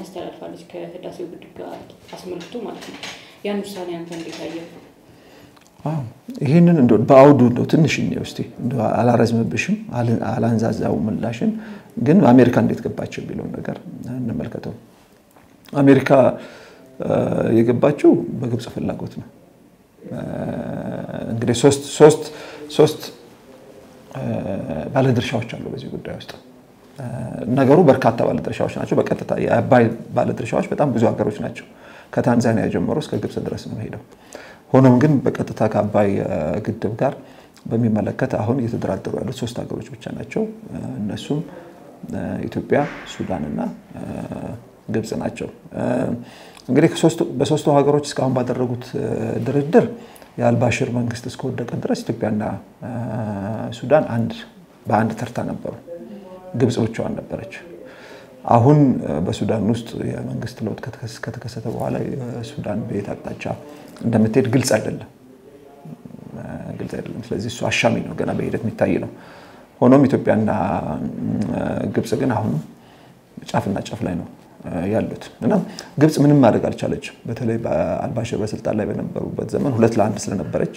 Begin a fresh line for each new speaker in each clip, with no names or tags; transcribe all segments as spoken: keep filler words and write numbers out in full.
አስተላልፋለች ከህዳሴው ግድብ ጋር አስመልክቶ ማለት ነው ያን ውሳኔ አንተ እንዴት አየው
አዎ ይሄንን እንደው ባውዱ ነው ትንሽኝ እስቲ እንደው አላረዝምብሽም አላንዛዛው ምላሽን ግን አሜሪካ እንዴት ገባችው ቢለው ነገር እንመልከተው አሜሪካ የገባችው በግብጽ ፍላጎት ነው እንግዲህ ሶስት ሶስት ሶስት ባለድርሻዎች አሉ በዚህ ጉዳይ ውስጥ ነገሩ በርካታ ባለድርሻዎች ናቸው በቀጥታ የአባይ ባለድርሻዎች በጣም ብዙ ሀገሮች ናቸው ከታንዛኒያ ጀምሮ እስከ ግብጽ ድረስ ነው ሄደው ሆኖም ግን በቀጥታ ከአባይ ግድብ ጋር በሚመለከት አሁን እየተደራደሩ ያሉት ሶስት ሀገሮች ብቻ ናቸው እነሱም ኢትዮጵያ ሱዳንና ግብጽ ናቸው እንግዲህ ሶስቱ በሶስቱ ሀገሮች እስካሁን ባደረጉት ድርድር የአልባሽር መንግስት እስከወደቀ ድረስ ኢትዮጵያና ሱዳን አንድ በአንድ ተርታ ነበሩ ግብጽ ብቻዋን ነበረች አሁን በሱዳን ውስጥ የመንግስት ለውጥ ከተከሰተ በኋላ ሱዳን በየት አቅጣጫ እንደምትሄድ ግልጽ አይደለም ግልጽ አይደለም ስለዚህ እሱ አሻሚ ነው ገና በሂደት የሚታይ ነው ሆኖም ኢትዮጵያና ግብጽ ግን አሁን ጫፍና ጫፍ ላይ ነው ያሉት እና ግብጽ ምንም ማድረግ አልቻለችም በተለይ በአልባሽር በስልጣን ላይ በነበሩበት ዘመን ሁለት ለአንድ ስለነበረች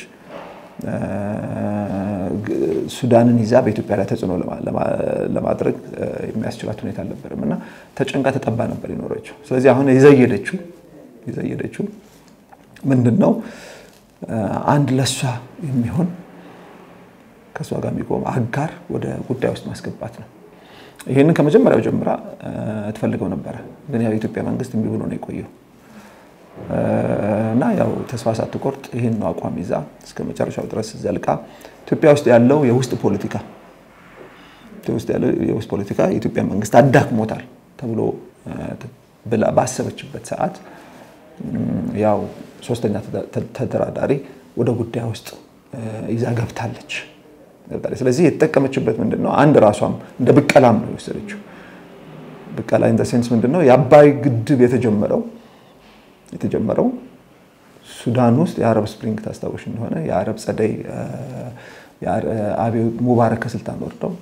ሱዳንን ይዛ በኢትዮጵያ ላይ ተጽዕኖ ለማድረግ የሚያስችላት ሁኔታ አልነበረምና ተጨንቃ ተጠባ ነበር ይኖረችው ስለዚህ አሁን ይዘየደችው ይዘየደችው ምንድነው አንድ ለሷ የሚሆን ከሷ ጋር የሚቆም አጋር ወደ ጉዳይ ውስጥ ማስገባት ነው ይሄንን ከመጀመሪያው ጀምራ ተፈልገው ነበር ግን ያው ኢትዮጵያ መንግስት እንቢ ብሎ ነው የቆየው እና ያው ተስፋ ሳትቆርጥ ይሄን ነው አቋም ይዛ እስከ መጨረሻው ድረስ ዘልቃ ኢትዮጵያ ውስጥ ያለው የውስጥ ፖለቲካ ውስጥ ያለው የውስጥ ፖለቲካ የኢትዮጵያ መንግስት አዳክሞታል ተብሎ ብላ ባሰበችበት ሰዓት ያው ሶስተኛ ተደራዳሪ ወደ ጉዳይ ውስጥ ይዛ ገብታለች ስለዚህ የተጠቀመችበት ምንድነው አንድ ራሷም እንደ በቀላም ነው የወሰደችው በቀላ ኢን ዘ ሴንስ ምንድነው የአባይ ግድብ የተጀመረው የተጀመረው ሱዳን ውስጥ የአረብ ስፕሪንግ ታስታውሽ እንደሆነ የአረብ ጸደይ የአብይ ሙባረክ ስልጣን ወርደው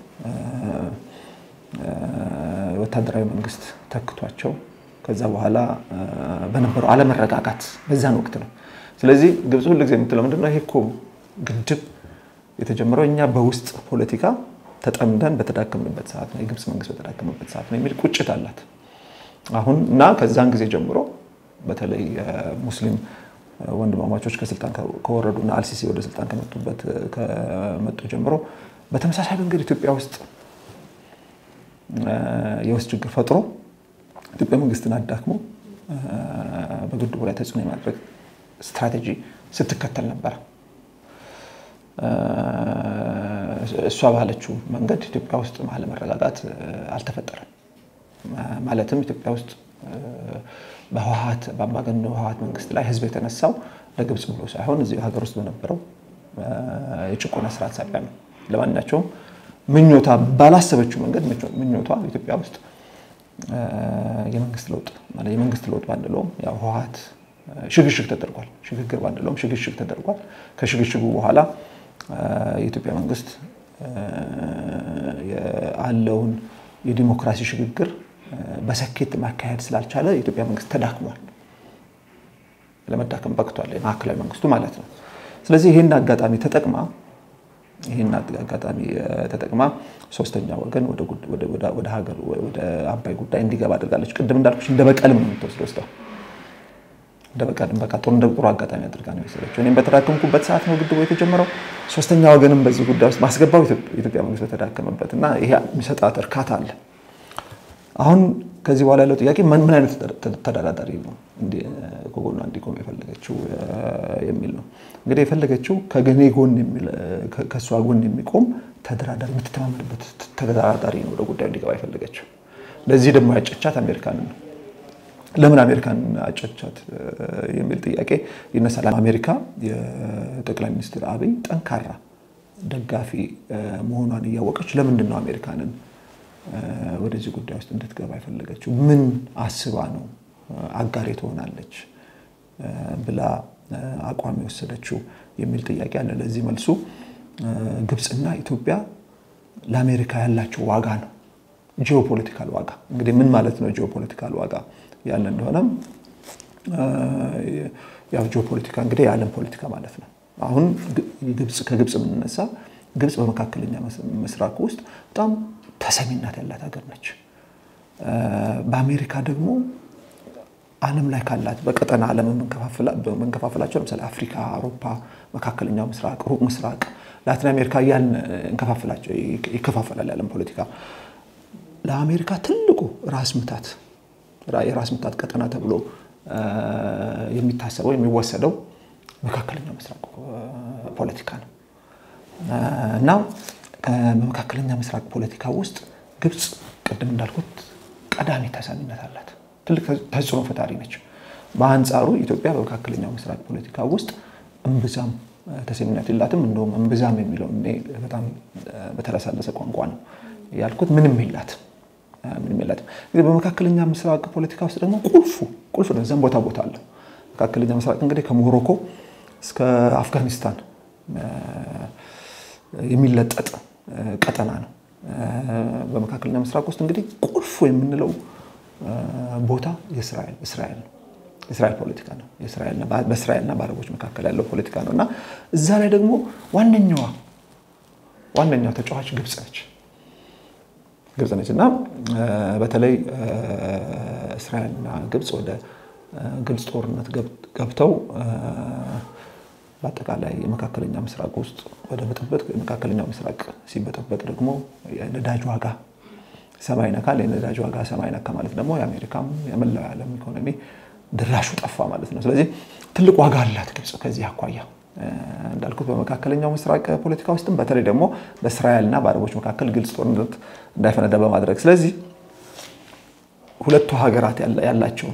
ወታደራዊ መንግስት ተክቷቸው ከዛ በኋላ በነበረው አለመረጋጋት በዛን ወቅት ነው ስለዚህ ግብጽ ሁሉ ጊዜ የምትለው ምንድነው ይሄ እኮ ግድብ የተጀመረው እኛ በውስጥ ፖለቲካ ተጠምደን በተዳከምንበት ሰዓት ነው የግብጽ መንግስት በተዳከመበት ሰዓት ነው የሚል ቁጭት አላት አሁን እና ከዛን ጊዜ ጀምሮ በተለይ ሙስሊም ወንድማማቾች ከስልጣን ከወረዱና አልሲሲ ወደ ስልጣን ከመጡበት ከመጡ ጀምሮ በተመሳሳይ መንገድ ኢትዮጵያ ውስጥ የውስጥ ችግር ፈጥሮ ኢትዮጵያ መንግስትን አዳክሞ በግድቡ ላይ ተጽዕኖ የማድረግ ስትራቴጂ ስትከተል ነበር እሷ ባለችው መንገድ ኢትዮጵያ ውስጥ ማለ መረጋጋት አልተፈጠረም ማለትም ኢትዮጵያ ውስጥ በህወሓት በአምባገነኑ ህወሓት መንግስት ላይ ህዝብ የተነሳው ለግብጽ ብሎ ሳይሆን እዚህ ሀገር ውስጥ በነበረው የጭቆና ስርዓት ሳቢያ ነው ለማንኛውም ምኞታ ባላሰበችው መንገድ ምኞቷ ኢትዮጵያ ውስጥ የመንግስት ለውጥ ማለት የመንግስት ለውጥ ባንደለው ያው ህወሓት ሽግሽግ ተደርጓል ሽግግር ባንደለው ሽግሽግ ተደርጓል ከሽግሽጉ በኋላ የኢትዮጵያ መንግስት ያለውን የዲሞክራሲ ሽግግር በሰከት ማካሄድ ስላልቻለ የኢትዮጵያ መንግስት ተዳክሟል ለመዳከም በቅቷል ማዕከላዊ መንግስቱ ማለት ነው ስለዚህ ይሄን አጋጣሚ ተጠቅማ ይሄን አጋጣሚ ተጠቅማ ሶስተኛ ወገን ወደ ወደ ወደ ሀገር ወደ አባይ ጉዳይ እንዲገባ አድርጋለች ቅድም እንዳልኩሽ እንደበቀልም ነው የምትወስደው እንደበቀልም በቃ ጦር እንደቁሩ አጋጣሚ አድርጋ ነው የሰለችው እኔም በተዳከምኩበት ሰዓት ነው ግድቡ የተጀመረው ሶስተኛ ወገንም በዚህ ጉዳይ ውስጥ ማስገባው ኢትዮጵያ መንግስት በተዳከመበትና ይሄ የሚሰጣት እርካታ አለ አሁን ከዚህ በኋላ ያለው ጥያቄ ምን ምን አይነት ተደራዳሪ ነው እንዴ ኮጎና እንዲቆም የፈለገችው የሚል ነው እንግዲህ የፈለገችው ከገኔ ጎን የሚል ከሷ ጎን የሚቆም ተደራዳሪ የምትተማመንበት ተደራዳሪ ነው ወደ ጉዳዩ እንዲገባ የፈለገችው ለዚህ ደግሞ ያጨቻት አሜሪካን ነው ለምን አሜሪካን አጨቻት የሚል ጥያቄ ይነሳል አሜሪካ የጠቅላይ ሚኒስትር አብይ ጠንካራ ደጋፊ መሆኗን ያወቀች ለምን ነው አሜሪካንን ወደዚህ ጉዳይ ውስጥ እንድትገባ የፈለገችው ምን አስባ ነው አጋሬ ትሆናለች ብላ አቋም የወሰደችው የሚል ጥያቄ አለ ለዚህ መልሱ ግብጽና ኢትዮጵያ ለአሜሪካ ያላቸው ዋጋ ነው ጂኦፖለቲካል ዋጋ እንግዲህ ምን ማለት ነው ጂኦፖለቲካል ዋጋ ያን እንደሆነም ያው ጂኦፖለቲካ እንግዲህ የዓለም ፖለቲካ ማለት ነው አሁን ግብጽ ከግብጽ ምንነሳ ግብጽ በመካከለኛ ምስራቅ ውስጥ በጣም ተሰሚነት ያላት ሀገር ነች በአሜሪካ ደግሞ ዓለም ላይ ካላት በቀጠና ዓለም መንከፋፈላ መንከፋፈላቸው ለምሳሌ አፍሪካ አውሮፓ መካከለኛው ምስራቅ ሩቅ ምስራቅ ላቲን አሜሪካ ያን እንከፋፈላቸው ይከፋፈላል ዓለም ፖለቲካ ለአሜሪካ ትልቁ ራስ ምታት ራስ ምታት ቀጠና ተብሎ የሚታሰበው የሚወሰደው መካከለኛው ምስራቅ ፖለቲካ ነው እና ከመካከለኛ ምስራቅ ፖለቲካ ውስጥ ግብጽ ቀደም እንዳልኩት ቀዳሚ ተሰሚነት አላት ትልቅ ተጽዕኖ ፈጣሪ ነች በአንጻሩ ኢትዮጵያ በመካከለኛው ምስራቅ ፖለቲካ ውስጥ እንብዛም ተሰሚነት የላትም እንደውም እንብዛም የሚለው እኔ በጣም በተለሳለሰ ቋንቋ ነው ያልኩት ምንም ይላት ምንም ይላት እንግዲህ በመካከለኛ ምስራቅ ፖለቲካ ውስጥ ደግሞ ቁልፉ ቁልፉ ነው ዘን ቦታ ቦታ አለ መካከለኛ ምስራቅ እንግዲህ ከሞሮኮ እስከ አፍጋኒስታን የሚለጠጥ ቀጠና ነው በመካከለኛ ምስራቅ ውስጥ እንግዲህ ቁልፉ የምንለው ቦታ የእስራኤል እስራኤል ነው እስራኤል ፖለቲካ ነው የእስራኤልና በእስራኤልና በአረቦች መካከል ያለው ፖለቲካ ነውና እዛ ላይ ደግሞ ዋነኛዋ ዋነኛው ተጫዋች ግብጽ ነች ግብጽ ነችና በተለይ እስራኤልና ግብጽ ወደ ግልጽ ጦርነት ገብተው በአጠቃላይ የመካከለኛ ምስራቅ ውስጥ ወደ በጥብጥ የመካከለኛው ምስራቅ ሲበጠበጥ ደግሞ የነዳጅ ዋጋ ሰማይ ነካል የነዳጅ ዋጋ ሰማይ ነካ ማለት ደግሞ የአሜሪካም የመላው ዓለም ኢኮኖሚ ድራሹ ጠፋ ማለት ነው ስለዚህ ትልቅ ዋጋ አላት ግብጽ ከዚህ አኳያ እንዳልኩት በመካከለኛው ምስራቅ ፖለቲካ ውስጥም በተለይ ደግሞ በእስራኤልና በአረቦች መካከል ግልጽ ጦርነት እንዳይፈነዳ በማድረግ ስለዚህ ሁለቱ ሀገራት ያላቸው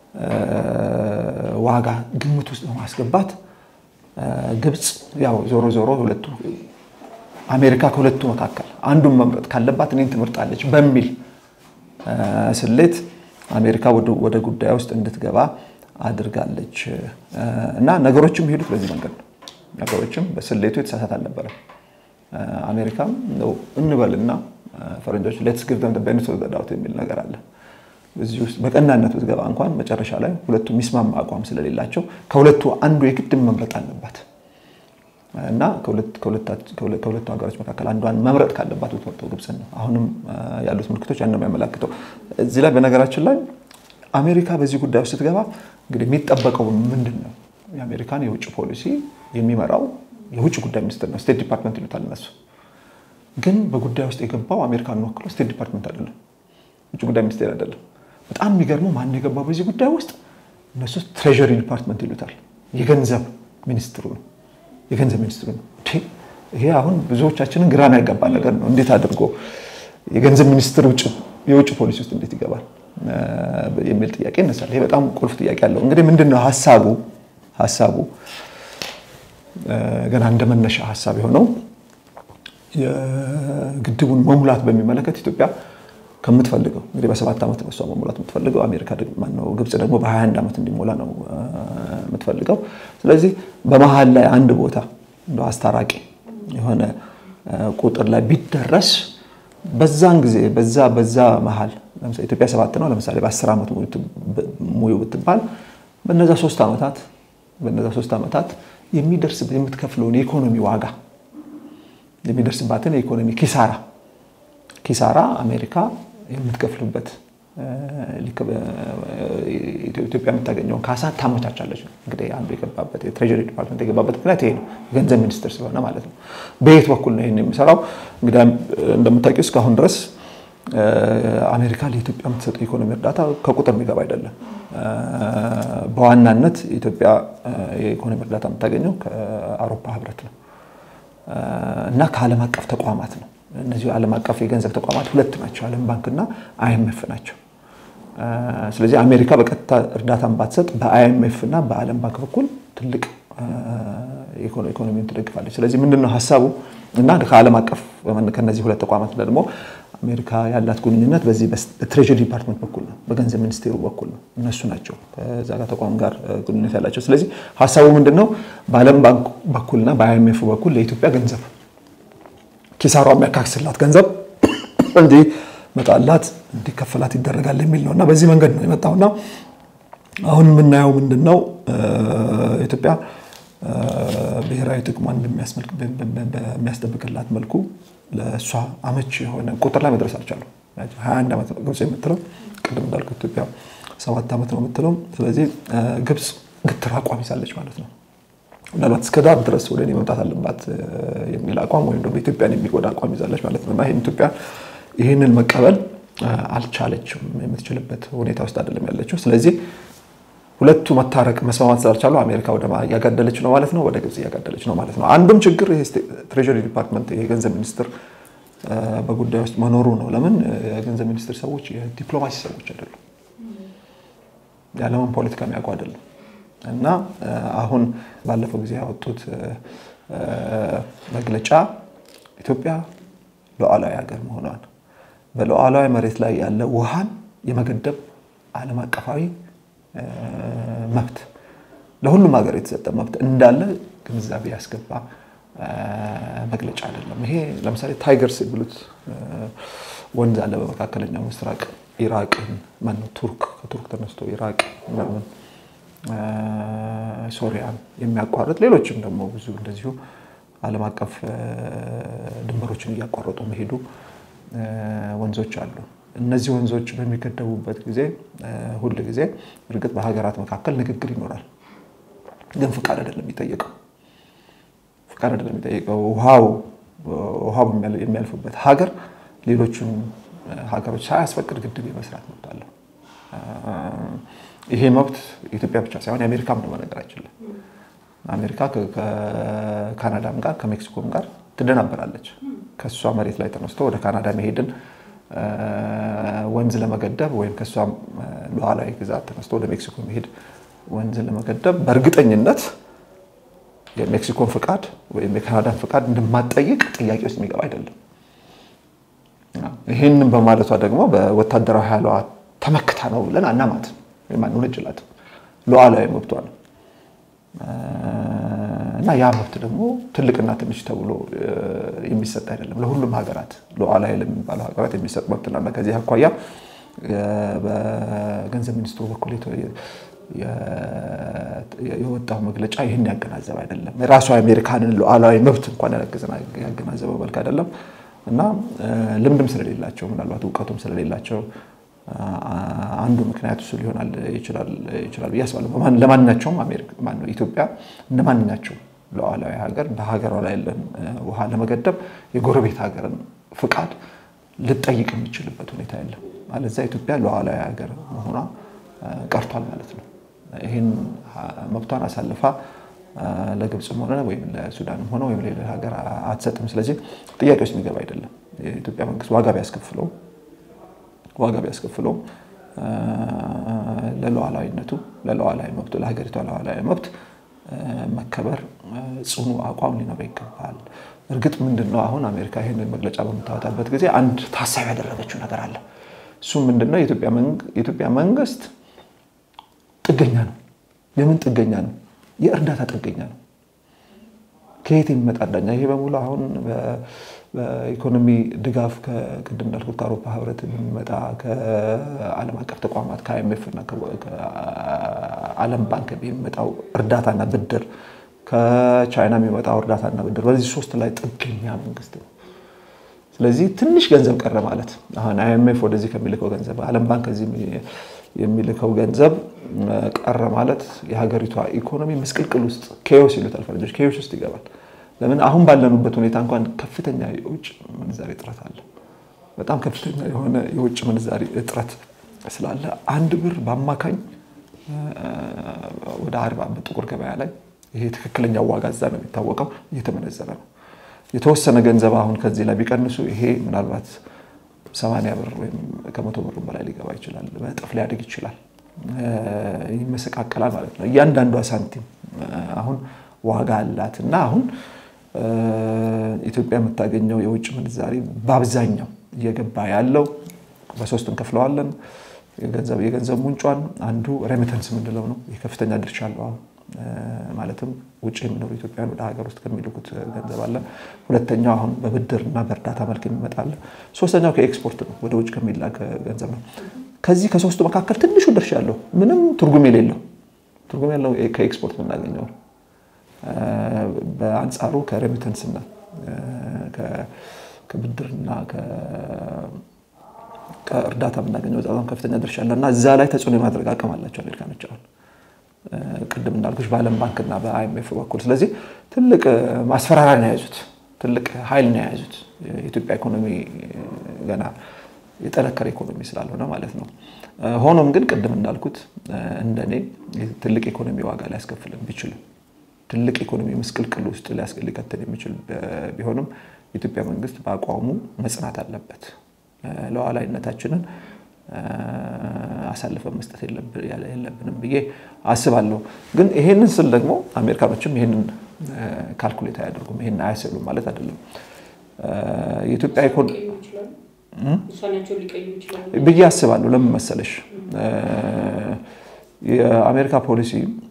ዋጋ ግምት ውስጥ በማስገባት ግብጽ ያው ዞሮ ዞሮ ሁለቱ አሜሪካ ከሁለቱ መካከል አንዱን መምረጥ ካለባት እኔን ትመርጣለች በሚል ስሌት አሜሪካ ወደ ጉዳዩ ውስጥ እንድትገባ አድርጋለች እና ነገሮችም ሄዱት በዚህ መንገድ ነው ነገሮችም በስሌቱ የተሳሳተ አልነበረ አሜሪካም ነው እንበልና ፈረንጆች let's give them the benefit of the doubt የሚል ነገር አለ እዚህ ውስጥ በቀናነት ብትገባ እንኳን መጨረሻ ላይ ሁለቱ ሚስማማ አቋም ስለሌላቸው ከሁለቱ አንዱ የግድ መምረጥ አለባት እና ከሁለት ከሁለት ከሁለቱ ሀገሮች መካከል አንዷን መምረጥ ካለባት ወጥተው ግብጽ ነው አሁንም ያሉት ምልክቶች ያንንም ያመላክተው እዚህ ላይ በነገራችን ላይ አሜሪካ በዚህ ጉዳይ ውስጥ ስትገባ እንግዲህ የሚጠበቀው ምንድነው የአሜሪካን የውጭ ፖሊሲ የሚመራው የውጭ ጉዳይ ሚኒስትር ነው ስቴት ዲፓርትመንት ይሉታል እነሱ ግን በጉዳይ ውስጥ የገባው አሜሪካን ነው ወክሎ ስቴት ዲፓርትመንት አይደለም ውጭ ጉዳይ ሚኒስትር አይደለም በጣም የሚገርመው ማን የገባው በዚህ ጉዳይ ውስጥ እነሱ ትሬዠሪ ዲፓርትመንት ይሉታል የገንዘብ ሚኒስትሩ ነው የገንዘብ ሚኒስትሩ ነው ይሄ አሁን ብዙዎቻችንን ግራና ያጋባ ነገር ነው እንዴት አድርጎ የገንዘብ ሚኒስትር ውጭ የውጭ ፖሊሲ ውስጥ እንዴት ይገባል የሚል ጥያቄ ይነሳል ይሄ በጣም ቁልፍ ጥያቄ አለው እንግዲህ ምንድነው ሐሳቡ ሐሳቡ ገና እንደመነሻ ሐሳብ የሆነው የግድቡን መሙላት በሚመለከት ኢትዮጵያ ከምትፈልገው እንግዲህ በሰባት አመት ነው መሙላት የምትፈልገው አሜሪካ ደግሞ ማነው ግብጽ ደግሞ በ21 አመት እንዲሞላ ነው የምትፈልገው ስለዚህ በመሃል ላይ አንድ ቦታ እንደው አስታራቂ የሆነ ቁጥር ላይ ቢደረስ በዛን ጊዜ በዛ በዛ መሃል ለምሳሌ ኢትዮጵያ ሰባት ነው ለምሳሌ በ10 አመት ሙዩ ብትባል በእነዛ ሶስት አመታት በእነዛ ሶስት አመታት የሚደርስ የምትከፍለው የኢኮኖሚ ዋጋ የሚደርስባትን የኢኮኖሚ ኪሳራ ኪሳራ አሜሪካ የምትከፍልበት ኢትዮጵያ የምታገኘው ካሳ ታመቻቻለች እንግዲህ አንዱ የገባበት የትሬዠሪ ዲፓርትመንት የገባበት ምክንያት ይሄ ነው ገንዘብ ሚኒስትር ስለሆነ ማለት ነው በየት በኩል ነው ይሄን የሚሰራው እንግዲህ እንደምታውቂው እስካሁን ድረስ አሜሪካ ለኢትዮጵያ የምትሰጠው ኢኮኖሚ እርዳታ ከቁጥር የሚገባ አይደለም በዋናነት ኢትዮጵያ የኢኮኖሚ እርዳታ የምታገኘው ከአውሮፓ ህብረት ነው እና ከዓለም አቀፍ ተቋማት ነው እነዚህ ዓለም አቀፍ የገንዘብ ተቋማት ሁለት ናቸው ዓለም ባንክና አይኤምኤፍ ናቸው ስለዚህ አሜሪካ በቀጥታ እርዳታን ባትሰጥ በአይኤምኤፍ እና በዓለም ባንክ በኩል ትልቅ ኢኮኖሚን ትደግፋለች ስለዚህ ምንድነው ሐሳቡ እና ከዓለም አቀፍ ከነዚህ ሁለት ተቋማት ደግሞ አሜሪካ ያላት ግንኙነት በዚህ በትሬዠሪ ዲፓርትመንት በኩል ነው በገንዘብ ሚኒስቴሩ በኩል ነው እነሱ ናቸው ከዛ ጋር ተቋም ጋር ግንኙነት ያላቸው ስለዚህ ሐሳቡ ምንድነው በዓለም ባንክ በኩልና በአይኤምኤፍ በኩል ለኢትዮጵያ ገንዘብ ኪሳራው የሚያካክስላት ገንዘብ እንዴ መጣላት እንዲከፈላት ይደረጋል የሚል ነውና በዚህ መንገድ ነው የመጣውና አሁን ምናየው ምንድነው ኢትዮጵያ ብሔራዊ ጥቅሟን እንደሚያስመልክ በሚያስጠብቅላት መልኩ ለሷ አመች የሆነ ቁጥር ላይ መድረስ አልቻለም ሃያ አንድ አመት ነው ግብጽ የምትለው ቅድም እንዳልኩት ኢትዮጵያ ሰባት አመት ነው የምትለው ስለዚህ ግብጽ ግትር አቋም ይዛለች ማለት ነው ምናልባት እስከ ዳር ድረስ ወደ እኔ መምጣት አለባት የሚል አቋም ወይም ደግሞ ኢትዮጵያን የሚጎዳ አቋም ይዛለች ማለት ነው እና ይሄን ኢትዮጵያ ይሄንን መቀበል አልቻለችም የምትችልበት ሁኔታ ውስጥ አይደለም ያለችው ስለዚህ ሁለቱ መታረቅ መስማማት ስላልቻሉ አሜሪካ ወደ ያጋደለች ነው ማለት ነው ወደ ግብጽ ያጋደለች ነው ማለት ነው አንዱም ችግር ይሄ ትሬጀሪ ዲፓርትመንት የገንዘብ ሚኒስትር በጉዳዩ ውስጥ መኖሩ ነው ለምን የገንዘብ ሚኒስትር ሰዎች የዲፕሎማሲ ሰዎች አይደሉም ያለምን ፖለቲካ የሚያውቁ አይደሉም እና አሁን ባለፈው ጊዜ ያወጡት መግለጫ ኢትዮጵያ ሉዓላዊ ሀገር መሆኗን በሉዓላዊ መሬት ላይ ያለ ውሃን የመገደብ ዓለም አቀፋዊ መብት ለሁሉም ሀገር የተሰጠ መብት እንዳለ ግንዛቤ ያስገባ መግለጫ አይደለም ይሄ ለምሳሌ ታይገርስ ብሉት ወንዝ አለ በመካከለኛው ምስራቅ ኢራቅን ማን ነው ቱርክ ከቱርክ ተነስቶ ኢራቅ ምናምን ሶሪያን የሚያቋርጥ ሌሎችም ደግሞ ብዙ እንደዚሁ ዓለም አቀፍ ድንበሮችን ያቋርጡ መሄዱ ወንዞች አሉ እነዚህ ወንዞች በሚገደቡበት ጊዜ ሁሉ ጊዜ እርግጥ በሀገራት መካከል ንግግር ይኖራል ግን ፍቃድ አይደለም የሚጠየቀው ፍቃድ አይደለም የሚጠየቀው ውሃው ውሃው የሚያልፍበት ሀገር ሌሎችን ሀገሮች ሳያስፈቅድ ግድብ የመስራት መብት አለው ይሄ መብት ኢትዮጵያ ብቻ ሳይሆን አሜሪካም ነው በነገራችን ላይ አሜሪካ ከካናዳም ጋር ከሜክሲኮም ጋር ትደናበራለች ከሷ መሬት ላይ ተነስቶ ወደ ካናዳ መሄድን ወንዝ ለመገደብ ወይም ከሷ ሉዓላዊ ግዛት ተነስቶ ወደ ሜክሲኮ መሄድ ወንዝ ለመገደብ በእርግጠኝነት የሜክሲኮን ፍቃድ ወይም የካናዳን ፍቃድ እንደማትጠይቅ ጥያቄ ውስጥ የሚገባ አይደለም ይሄንን በማለቷ ደግሞ በወታደራዊ ኃይሏ ተመክታ ነው ብለን አናማት የማን ወንጀላት ሉዓላዊ መብቷ ነው እና ያ መብት ደግሞ ትልቅና ትንሽ ተብሎ የሚሰጥ አይደለም ለሁሉም ሀገራት ሉዓላዊ ለሚባሉ ሀገራት የሚሰጥ መብት ነው ከዚህ አኳያ በገንዘብ ሚኒስትሩ በኩል የወጣው መግለጫ ይሄን ያገናዘበ አይደለም ራሱ አሜሪካንን ሉዓላዊ መብት እንኳን ያገናዘበው መልኩ አይደለም እና ልምድም ስለሌላቸው ምናልባት ዕውቀቱም ስለሌላቸው አንዱ ምክንያት እሱ ሊሆናል ይችላል ይችላል ያስባሉ ለማንኛቸውም አሜሪካ ማን ነው ኢትዮጵያ እንደማንኛቸው ሉዓላዊ ሀገር በሀገሯ ላይ ያለን ውሃ ለመገደብ የጎረቤት ሀገርን ፍቃድ ልጠይቅ የሚችልበት ሁኔታ የለም ማለት ዘ ኢትዮጵያ ሉዓላዊ ሀገር መሆኗ ቀርቷል ማለት ነው ይሄን መብቷን አሳልፋ ለግብጽም ሆነ ወይም ለሱዳንም ሆነ ወይም ለሌላ ሀገር አትሰጥም ስለዚህ ጥያቄ ውስጥ የሚገባ አይደለም የኢትዮጵያ መንግስት ዋጋ ቢያስከፍለው ዋጋ ቢያስከፍለው ለሉዓላዊነቱ ለሉዓላዊ መብቱ ለሀገሪቷ ሉዓላዊ መብት መከበር ጽኑ አቋም ሊኖር ይገባል እርግጥ ምንድነው አሁን አሜሪካ ይሄንን መግለጫ በመታወጣበት ጊዜ አንድ ታሳቢ ያደረገችው ነገር አለ እሱ ምንድነው የኢትዮጵያ መንግስት የኢትዮጵያ መንግስት ጥገኛ ነው የምን ጥገኛ ነው የእርዳታ ጥገኛ ነው ከየት የሚመጣ እርዳታ ይሄ በሙሉ አሁን በኢኮኖሚ ድጋፍ ከቅድም እንዳልኩት ከአውሮፓ ህብረት የሚመጣ ከዓለም አቀፍ ተቋማት ከአይኤምኤፍ እና ከዓለም ባንክ የሚመጣው እርዳታና ብድር ከቻይና የሚመጣው እርዳታና ብድር በዚህ ሶስት ላይ ጥገኛ መንግስት ነው ስለዚህ ትንሽ ገንዘብ ቀረ ማለት አሁን አይኤምኤፍ ወደዚህ ከሚልከው ገንዘብ ዓለም ባንክ ከዚህ የሚልከው ገንዘብ ቀረ ማለት የሀገሪቷ ኢኮኖሚ መስቀልቅል ውስጥ ኬዮስ ይሉታል ፈረንጆች ኬዮስ ውስጥ ይገባል ለምን አሁን ባለንበት ሁኔታ እንኳን ከፍተኛ የውጭ ምንዛሪ እጥረት አለ በጣም ከፍተኛ የሆነ የውጭ ምንዛሪ እጥረት ስላለ አንድ ብር በአማካኝ ወደ አርባ በጥቁር ገበያ ላይ ይሄ ትክክለኛ ዋጋ እዛ ነው የሚታወቀው እየተመነዘረ ነው የተወሰነ ገንዘብ አሁን ከዚህ ላይ ቢቀንሱ ይሄ ምናልባት ሰማንያ ብር ወይም ከመቶ ብር በላይ ሊገባ ይችላል በጥፍ ሊያድግ ይችላል ይመሰቃቀላል ማለት ነው እያንዳንዷ ሳንቲም አሁን ዋጋ አላትና አሁን ኢትዮጵያ የምታገኘው የውጭ ምንዛሪ በአብዛኛው እየገባ ያለው በሶስት እንከፍለዋለን የገንዘብ የገንዘብ ምንጯን አንዱ ሬሚተንስ ምንድነው ነው የከፍተኛ ድርሻ አለው ማለትም ውጪ የሚኖሩ ኢትዮጵያውያን ወደ ሀገር ውስጥ ከሚልኩት ገንዘብ አለ ሁለተኛው አሁን በብድርና በእርዳታ መልክ የሚመጣል ሶስተኛው ከኤክስፖርት ነው ወደ ውጭ ከሚላክ ገንዘብ ነው ከዚህ ከሶስቱ መካከል ትንሹ ድርሻ ያለው ምንም ትርጉም የሌለው ትርጉም ያለው ከኤክስፖርት የምናገኘው በአንጻሩ ከሬሚተንስና ከብድርና ከእርዳታ የምናገኘው በጣም ከፍተኛ ድርሻ አለና እዛ ላይ ተጽዕኖ የማድረግ አቅም አላቸው አሜሪካኖች አሁን ቅድም እንዳልኩሽ በዓለም ባንክና በአይኤምኤፍ በኩል ስለዚህ ትልቅ ማስፈራሪያ ነው ያዙት ትልቅ ኃይል ነው ያዙት የኢትዮጵያ ኢኮኖሚ ገና የጠነከረ ኢኮኖሚ ስላልሆነ ማለት ነው ሆኖም ግን ቅድም እንዳልኩት እንደኔ ትልቅ ኢኮኖሚ ዋጋ ሊያስከፍልን ቢችል ትልቅ ኢኮኖሚ መስቀልቅል ውስጥ ሊያስከልከተን የሚችል ቢሆንም ኢትዮጵያ መንግስት በአቋሙ መጽናት አለበት ለዋላይነታችንን አሳልፈን መስጠት የለብንም ብዬ አስባለሁ ግን ይሄንን ስል ደግሞ አሜሪካኖችም ይሄንን ካልኩሌት ያደርጉም ይሄን አይሰሉም ማለት አይደለም የኢትዮጵያ ኢኮኖሚ
ውሳኔያቸው ሊቀይሩ ይችላሉ
ብዬ አስባለሁ ለምን መሰለሽ የአሜሪካ ፖሊሲ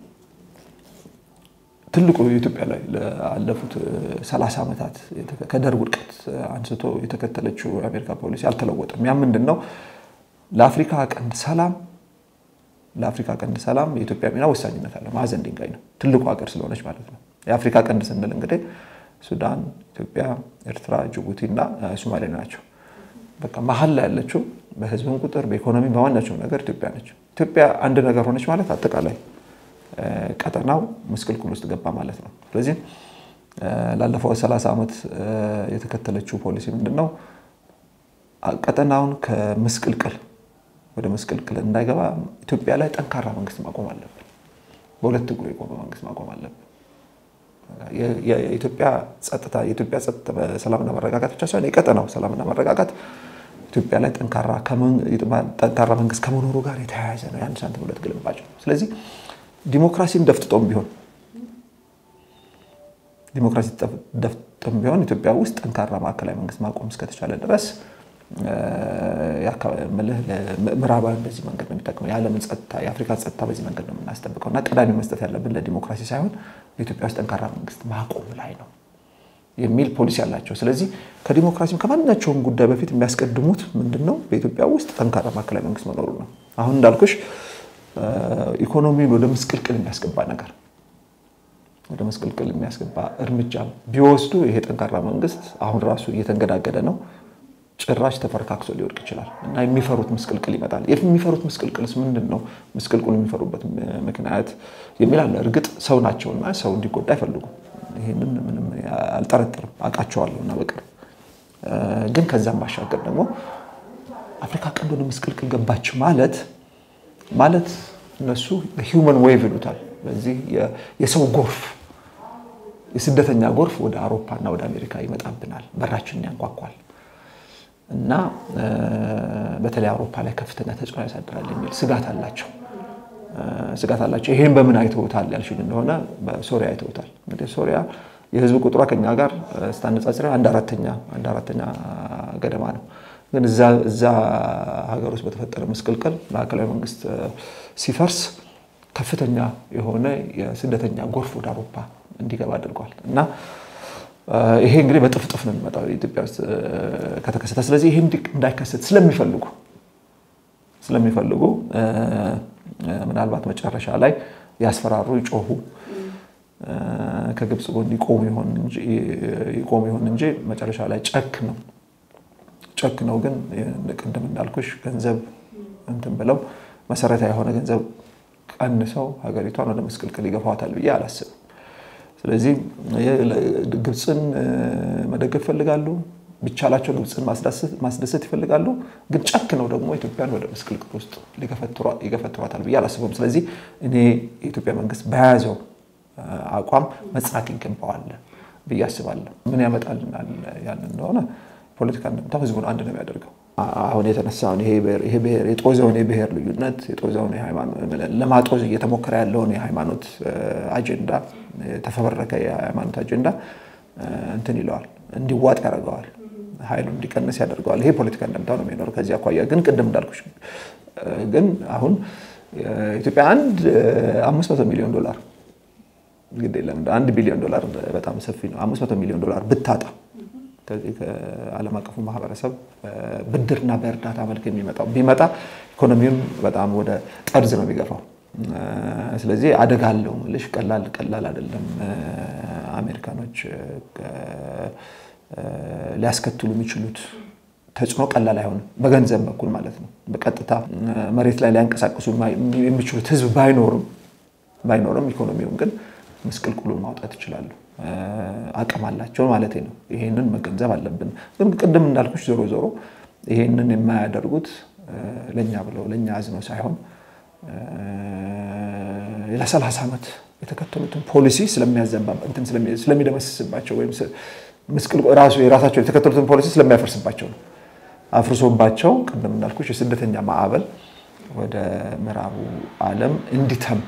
ትልቁ ኢትዮጵያ ላይ ለአለፉት ሰላሳ አመታት ከደርግ ውድቀት አንስቶ የተከተለችው አሜሪካ ፖሊሲ አልተለወጠም ያ ምንድነው ለአፍሪካ ቀንድ ሰላም ለአፍሪካ ቀንድ ሰላም የኢትዮጵያ ሚና ወሳኝነት አለ ማዕዘን ድንጋይ ነው ትልቁ ሀገር ስለሆነች ማለት ነው የአፍሪካ ቀንድ ስንል እንግዲህ ሱዳን ኢትዮጵያ ኤርትራ ጅቡቲና ሶማሊያ ናቸው በቃ መሐል ላይ ያለችው በህዝብን ቁጥር በኢኮኖሚ በማናቸው ነገር ኢትዮጵያ ነች ኢትዮጵያ አንድ ነገር ሆነች ማለት አጠቃላይ ቀጠናው መስቀልቅል ውስጥ ገባ ማለት ነው ስለዚህ ላለፈው ሰላሳ አመት የተከተለችው ፖሊሲ ምንድነው ቀጠናውን ከመስቀልቅል ወደ መስቀልቅል እንዳይገባ ኢትዮጵያ ላይ ጠንካራ መንግስት ማቆም አለበት በሁለት እግሩ የቆመ መንግስት ማቆም አለበት የኢትዮጵያ ጸጥታ የኢትዮጵያ ጸጥታ በሰላምና መረጋጋት ብቻ ሳይሆን የቀጠናው ሰላምና መረጋጋት ኢትዮጵያ ላይ ጠንካራ ጠንካራ መንግስት ከመኖሩ ጋር የተያያዘ ነው ያን ሳንቲም ሁለት ግልባጭ ስለዚህ ዲሞክራሲን ደፍጥጦም ቢሆን ዲሞክራሲ ደፍጥጦም ቢሆን ኢትዮጵያ ውስጥ ጠንካራ ማዕከላዊ መንግስት ማቆም እስከተቻለ ድረስ ያካባቢ ምዕራባውያን በዚህ መንገድ ነው የሚጠቀመው የዓለምን ጸጥታ የአፍሪካ ጸጥታ በዚህ መንገድ ነው የምናስጠብቀውና ቀዳሚ መስጠት ያለብን ለዲሞክራሲ ሳይሆን በኢትዮጵያ ውስጥ ጠንካራ መንግስት ማቆም ላይ ነው የሚል ፖሊሲ አላቸው ስለዚህ ከዲሞክራሲም ከማናቸውም ጉዳይ በፊት የሚያስቀድሙት ምንድነው በኢትዮጵያ ውስጥ ጠንካራ ማዕከላዊ መንግስት መኖሩ ነው አሁን እንዳልኩሽ ኢኮኖሚን ወደ መስቀልቅል የሚያስገባ ነገር ወደ መስቀልቅል የሚያስገባ እርምጃ ቢወስዱ ይሄ ጠንካራ መንግስት አሁን ራሱ እየተንገዳገደ ነው ጭራሽ ተፈርካክሶ ሊወድቅ ይችላል እና የሚፈሩት መስቀልቅል ይመጣል የሚፈሩት መስቀልቅልስ ምንድነው መስቀልቅሉ የሚፈሩበት ምክንያት የሚላል እርግጥ ሰው ናቸውና ሰው እንዲጎዳ አይፈልጉም ይሄንን ምንም አልጠረጥርም አቃቸዋለሁና በቅር ግን ከዛም ባሻገር ደግሞ አፍሪካ ቀንድ ወደ መስቀልቅል ገባች ማለት ማለት እነሱ ሂውመን ዌቭ ይሉታል በዚህ የሰው ጎርፍ የስደተኛ ጎርፍ ወደ አውሮፓና ወደ አሜሪካ ይመጣብናል በራችንን ያንኳኳል እና በተለይ አውሮፓ ላይ ከፍተኛ ተጽዕኖ ያሳድራል የሚል ስጋት አላቸው ስጋት አላቸው ይሄን በምን አይተውታል ያልሽኝ እንደሆነ በሶሪያ አይተውታል እንግዲህ ሶሪያ የህዝብ ቁጥሯ ከኛ ጋር ስታነጻጽረው አንድ አራተኛ አንድ አራተኛ ገደማ ነው ግን እዛ እዛ ሀገር ውስጥ በተፈጠረ መስቀልቅል ማዕከላዊ መንግስት ሲፈርስ ከፍተኛ የሆነ የስደተኛ ጎርፍ ወደ አውሮፓ እንዲገባ አድርጓል እና ይሄ እንግዲህ በጥፍጥፍ ነው የሚመጣው ኢትዮጵያ ውስጥ ከተከሰተ ስለዚህ ይሄ እንዳይከሰት ስለሚፈልጉ ስለሚፈልጉ ምናልባት መጨረሻ ላይ ያስፈራሩ ይጮሁ ከግብጽ ጎን ይቆሙ ይሆን እንጂ ይቆሙ ይሆን እንጂ መጨረሻ ላይ ጨክ ነው ጨክ ነው ግን እንደቀደም እንዳልኩሽ ገንዘብ እንትን ብለው መሰረታዊ የሆነ ገንዘብ ቀንሰው ሀገሪቷን ወደ መስቀልቅል ይገፋዋታል ብዬ አላስብም ስለዚህ ግብጽን መደገፍ ፈልጋሉ ብቻላቸው ግብጽን ማስደሰት ማስደሰት ይፈልጋሉ ግን ጨክ ነው ደግሞ ኢትዮጵያን ወደ መስቀልቅል ውስጥ ሊገፈትሯ ይገፈትሯታል ብዬ አላስብም ስለዚህ እኔ የኢትዮጵያ መንግስት በያዘው አቋም መጽናት ይገባዋል ብዬ አስባለሁ ምን ያመጣልናል ያን እንደሆነ ፖለቲካ እንደምታው ህዝቡን አንድ ነው የሚያደርገው አሁን የተነሳው ይሄ ይሄ ብሔር የጦዘው ነው ብሔር ልዩነት የጦዘው ነው ሃይማኖት ለማጦዝ እየተሞከረ ያለው ነው ሃይማኖት አጀንዳ ተፈበረከ የሃይማኖት አጀንዳ እንትን ይለዋል እንዲዋጥ ያደርገዋል ኃይሉ እንዲቀንስ ያደርገዋል ይሄ ፖለቲካ እንደምታው ነው የሚኖር ከዚህ አኳያ ግን ቅድም እንዳልኩሽ ግን አሁን ኢትዮጵያ አንድ አምስት መቶ ሚሊዮን ዶላር ግድ የለም አንድ ቢሊዮን ዶላር በጣም ሰፊ ነው አምስት መቶ ሚሊዮን ዶላር ብታጣ ከዚህ ከዓለም አቀፉ ማህበረሰብ ብድርና በእርዳታ መልክ የሚመጣው ቢመጣ ኢኮኖሚውን በጣም ወደ ጠርዝ ነው የሚገፋው ስለዚህ አደጋ አለው ልሽ ቀላል ቀላል አይደለም አሜሪካኖች ሊያስከትሉ የሚችሉት ተጽዕኖ ቀላል አይሆንም በገንዘብ በኩል ማለት ነው በቀጥታ መሬት ላይ ሊያንቀሳቅሱ የሚችሉት ህዝብ ባይኖርም ባይኖርም ኢኮኖሚውን ግን መስቀልቁሉን ማውጣት ይችላሉ አቅም አላቸው ማለት ነው ይሄንን መገንዘብ አለብን ግን ቅድም እንዳልኩሽ ዞሮ ዞሮ ይሄንን የማያደርጉት ለኛ ብለው ለኛ አዝነው ሳይሆን ለ30 አመት የተከተሉትን ፖሊሲ ስለሚያዘባ እንትን ስለሚደመስስባቸው ወይም መስቀል ራሱ የራሳቸው የተከተሉትን ፖሊሲ ስለሚያፈርስባቸው ነው አፍርሶባቸው ቅድም እንዳልኩሽ የስደተኛ ማዕበል ወደ ምዕራቡ ዓለም እንዲተም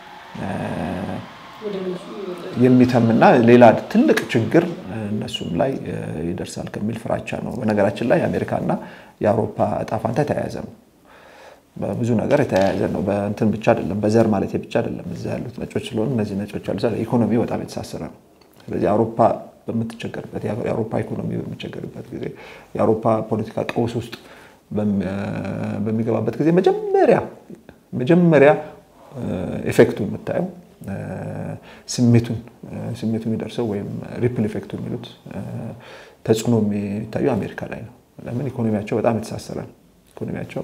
የሚተምና ሌላ ትልቅ ችግር እነሱም ላይ ይደርሳል ከሚል ፍራቻ ነው በነገራችን ላይ አሜሪካና የአውሮፓ ጣፋንታ ተያያዘ ነው በብዙ ነገር የተያያዘ ነው በእንትን ብቻ አይደለም በዘር ማለት ብቻ አይደለም እዛ ያሉት ነጮች ስለሆነ እነዚህ ነጮች ያሉት ኢኮኖሚ በጣም የተሳሰረ ነው ስለዚህ አውሮፓ በመትቸገርበት የአውሮፓ ኢኮኖሚ በመቸገርበት ጊዜ የአውሮፓ ፖለቲካ ቀውስ ውስጥ በሚገባበት ጊዜ መጀመሪያ መጀመሪያ ኢፌክቱ የምታየው ስሜቱን ስሜቱን ይደርሰው ወይም ሪፕል ኢፌክቱ የሚሉት ተጽዕኖ የሚታየው አሜሪካ ላይ ነው ለምን ኢኮኖሚያቸው በጣም የተሳሰረ ነው ኢኮኖሚያቸው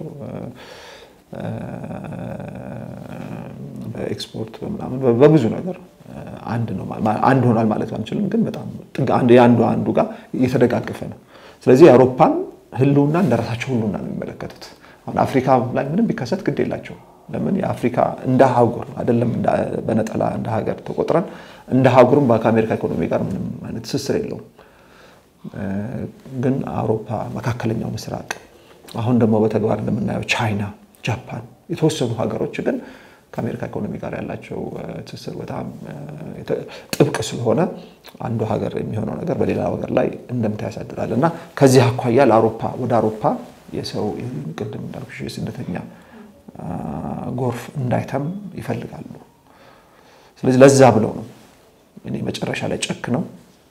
በኤክስፖርት በመናምን በብዙ ነገር አንድ ነው አንድ ሆኗል ማለት አንችልም ግን በጣም አንድ ያንዱ አንዱ ጋር እየተደጋገፈ ነው ስለዚህ አውሮፓን ህልውና እንደራሳቸው ሁሉና ነው የሚመለከቱት አሁን አፍሪካ ላይ ምንም ቢከሰት ግድ የላቸው ለምን የአፍሪካ እንደ ሀገር አይደለም በነጠላ እንደ ሀገር ተቆጥረን እንደ ሀገሩም በአሜሪካ ኢኮኖሚ ጋር ምንም አይነት ትስስር የለውም ግን አውሮፓ መካከለኛው ምስራቅ አሁን ደግሞ በተግባር እንደምናየው ቻይና ጃፓን የተወሰኑ ሀገሮች ግን ከአሜሪካ ኢኮኖሚ ጋር ያላቸው ትስስር በጣም ጥብቅ ስለሆነ አንዱ ሀገር የሚሆነው ነገር በሌላ ሀገር ላይ እንደምታ ያሳድራልና ከዚህ አኳያ ለአውሮፓ ወደ አውሮፓ የሰው ቅድም እንዳልኩሽ ስደተኛ ጎርፍ እንዳይተም ይፈልጋሉ ስለዚህ ለዛ ብለው ነው እኔ መጨረሻ ላይ ጨክ ነው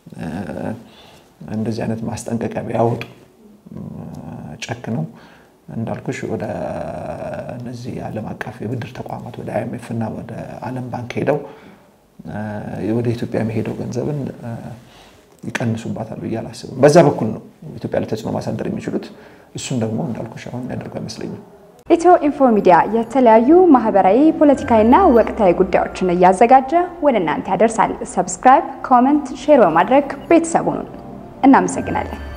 እንደዚህ አይነት ማስጠንቀቂያ ቢያወጡ ጨክ ነው እንዳልኩሽ ወደ እነዚህ ዓለም አቀፍ የብድር ተቋማት ወደ አይ ኤም ኤፍ እና ወደ ዓለም ባንክ ሄደው ወደ ኢትዮጵያ የሚሄደው ገንዘብን ይቀንሱባታል በያላስበው በዛ በኩል ነው ኢትዮጵያ ላይ ተጽዕኖ ማሳደር የሚችሉት እሱን ደግሞ እንዳልኩሽ አሁን ያደርጋል አይመስለኝም
EthioInfo Media የተለያዩ ማህበራዊ ፖለቲካዊና ወቅታዊ ጉዳዮችን ያዘጋጀ ወደ እናንተ ያደርሳል ሰብስክራይብ ኮሜንት ሼር በማድረግ ቤተሰቡን እናመሰግናለን